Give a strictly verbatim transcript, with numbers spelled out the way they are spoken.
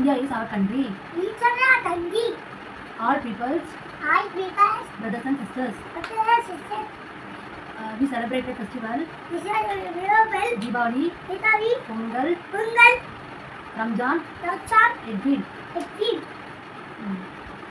India is our country. India is our country. All peoples, All peoples, brothers and sisters. brothers and sisters. Uh, we celebrate a festival. We celebrate Diwali, Diwali, Pongal, Pongal, Ramzan, Ramzan, Eid. Eid. Mm.